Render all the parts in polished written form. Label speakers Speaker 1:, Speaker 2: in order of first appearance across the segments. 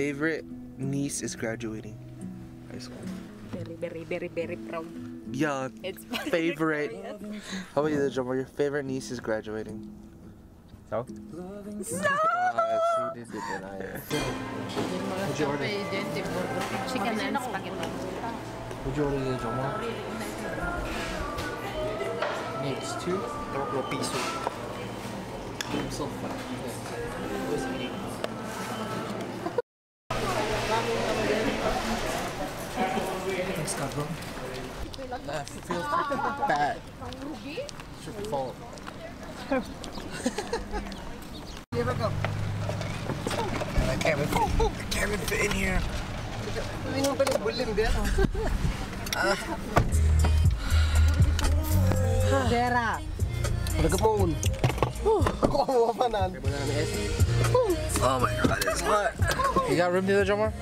Speaker 1: favorite niece is graduating high school.
Speaker 2: Very proud.
Speaker 1: Yeah,
Speaker 2: It's
Speaker 1: favorite. How about you, Jomar? Your favorite niece is graduating.
Speaker 3: So?
Speaker 1: What'd you order?
Speaker 2: Chicken and spaghetti.
Speaker 1: What'd you order, Jomar?
Speaker 3: Needs 2 piso. I'm so fat. Thanks, God, bro. I feel freaking bad. It's your fault. Here we go. I can't even fit in here.
Speaker 4: Dera.
Speaker 3: Nagapon.
Speaker 1: Oh my god, it's hot. You got room there, Jomar?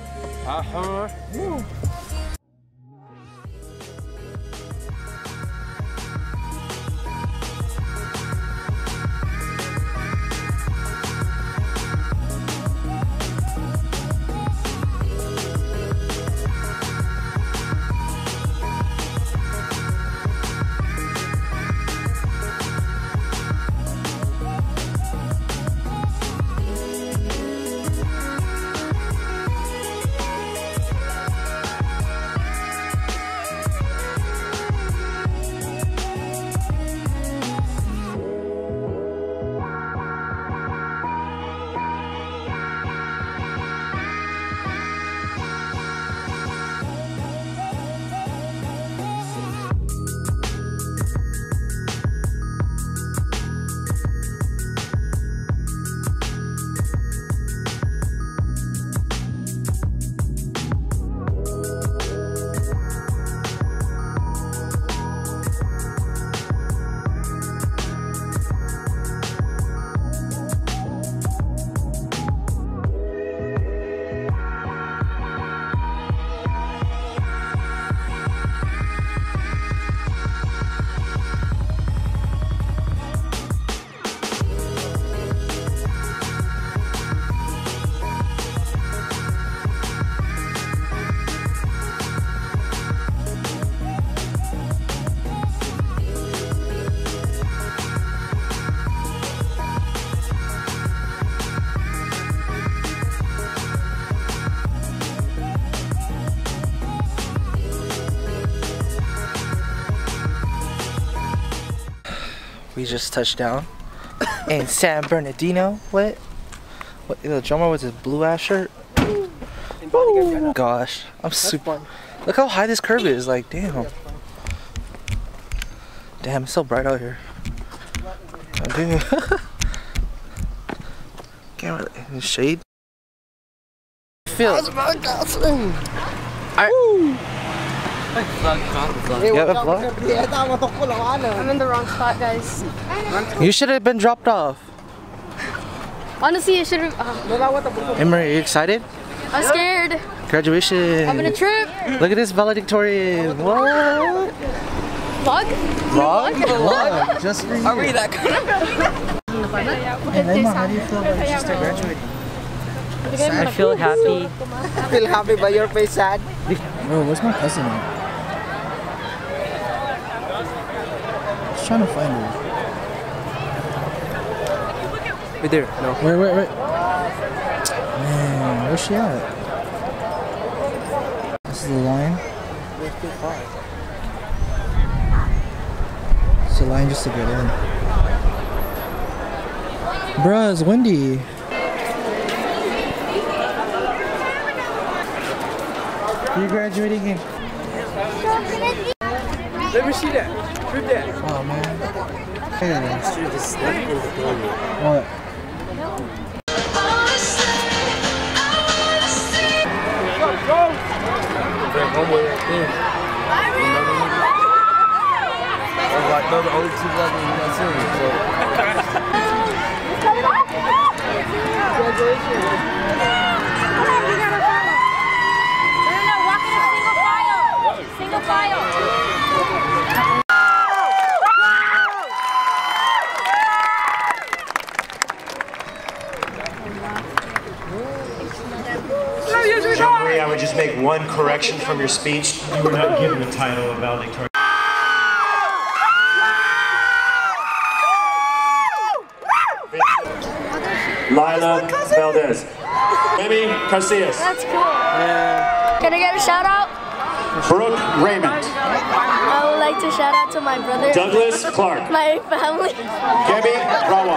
Speaker 1: We just touched down in San Bernardino. What? The drummer with his blue ass shirt. Oh gosh, I'm super. Look how high this curve is. Like, damn. Damn, it's so bright out here. Oh, dude. Can't really in the shade. Feel.
Speaker 4: How's my gasoline?
Speaker 2: I'm in the wrong spot, guys.
Speaker 1: You should have been dropped off.
Speaker 2: Honestly, I should have.
Speaker 1: Emery, are you excited?
Speaker 2: I'm scared.
Speaker 1: Graduation.
Speaker 2: Having a trip.
Speaker 1: Look at this valedictorian. What?
Speaker 2: Vlog?
Speaker 1: Vlog? Vlog. Just for you.
Speaker 3: Are we that kind of?
Speaker 1: Hey, Lema, how do you feel about your sister graduating?
Speaker 4: I feel happy. Feel happy, but your face sad.
Speaker 1: Bro, where's my cousin at? I was trying to find her.
Speaker 3: Right there. No.
Speaker 1: Wait. Man, where's she at? This is the line. It's the line just to get in. Bruh, it's windy. You graduating in?
Speaker 3: Let me see that. Prove that.
Speaker 1: Oh man. Hey. What?
Speaker 3: Go! Homeboy right there. Like, those are the only two left in that series, so.
Speaker 2: Single file.
Speaker 5: just make one correction from your speech.
Speaker 6: You were not given the title of valedictorian.
Speaker 5: Lila Valdez. Amy Casillas.
Speaker 2: That's cool. Can I get a shout out?
Speaker 5: Brooke Raymond.
Speaker 2: I would like to shout out to my brother.
Speaker 5: Douglas Clark.
Speaker 2: My family.
Speaker 5: Gabby Rawa.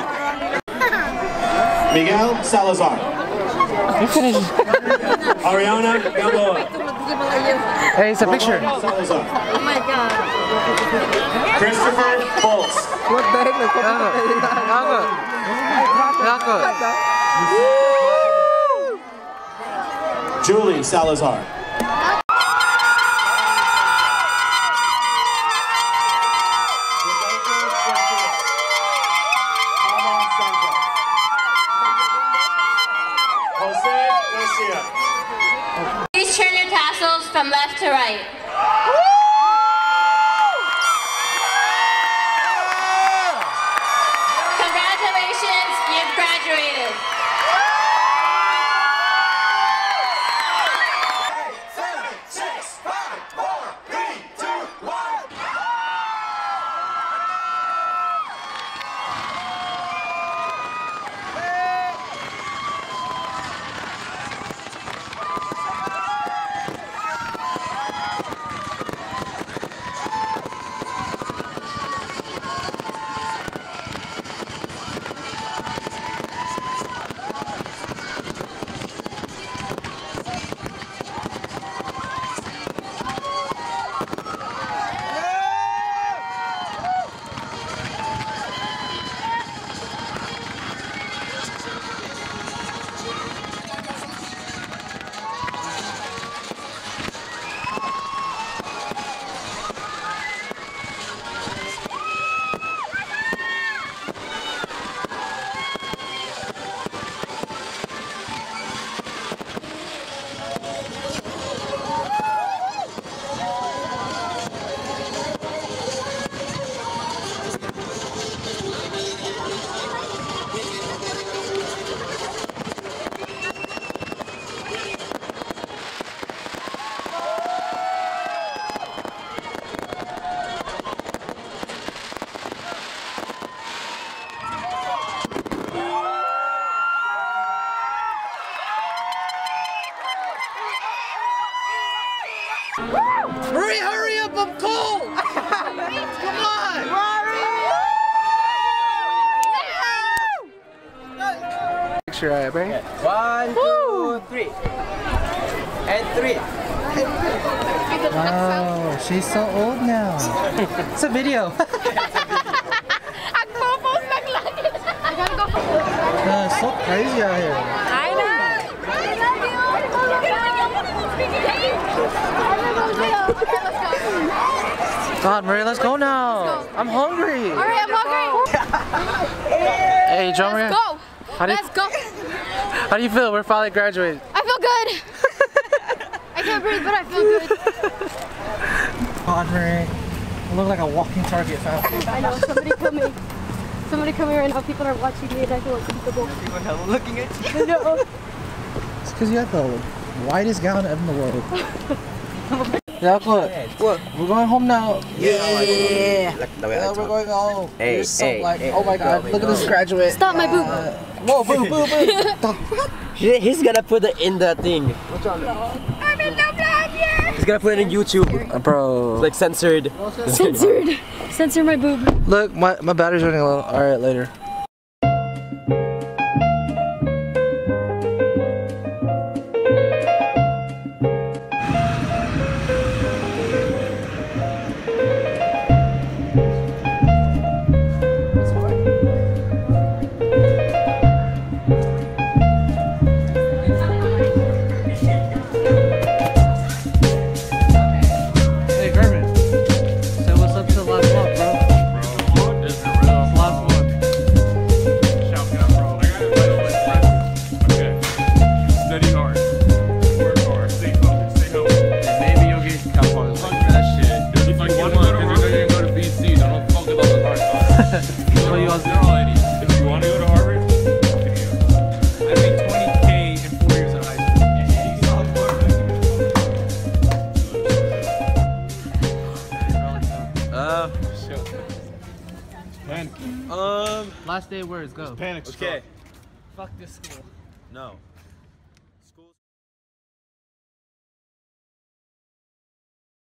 Speaker 5: Miguel Salazar.
Speaker 1: You finished.
Speaker 5: Ariana Gamboa.
Speaker 1: Hey, it's a picture.
Speaker 5: Salazar.
Speaker 2: Oh my god.
Speaker 5: Christopher Bolts.
Speaker 3: What the heck?
Speaker 5: Julie Salazar. Jose Garcia.
Speaker 7: Please turn your tassels from left to right. Congratulations, you've graduated.
Speaker 3: Marie, hurry up! I'm cold! Come on!
Speaker 1: Picture, alright, Barry?
Speaker 4: 1, 2, 3. And 3.
Speaker 1: Wow, she's so old now. It's a video. It's so crazy out here.
Speaker 2: I know.
Speaker 1: God, Marie, let's go now. I'm hungry.
Speaker 2: All right, I'm hungry.
Speaker 1: Hey, John Marie.
Speaker 2: Let's go. Let's go.
Speaker 1: How do you feel? We're finally graduated.
Speaker 2: I feel good. I can't breathe, but I feel good.
Speaker 1: God, Marie. I look like a walking target fountain.
Speaker 2: I know, somebody coming. Somebody coming right now. People are watching me and I feel uncomfortable.
Speaker 4: People are looking at you.
Speaker 2: I know.
Speaker 1: It's because you have the whitest gown ever in the world. Yeah, look. What? We're going home now.
Speaker 4: Yeah.
Speaker 1: Yeah, we're going home.
Speaker 4: Hey,
Speaker 1: You're so
Speaker 4: hey,
Speaker 1: black.
Speaker 4: hey.
Speaker 1: Oh my God, look at this graduate.
Speaker 2: Stop my boob.
Speaker 1: Whoa, boo, boo, boo.
Speaker 4: He's gonna put it in the thing.
Speaker 2: I'm in the vlog, yeah.
Speaker 4: He's gonna put it in YouTube.
Speaker 1: Bro.
Speaker 4: It's like censored.
Speaker 2: Censored. Censor my boob.
Speaker 1: Look, my battery's running low. Alright, later. Hey, Kermit. Say what's up to the last vlog, bro. Last one.
Speaker 3: Frank. Last day words, go.
Speaker 8: Panic.
Speaker 3: Okay. Fuck this school.
Speaker 8: No.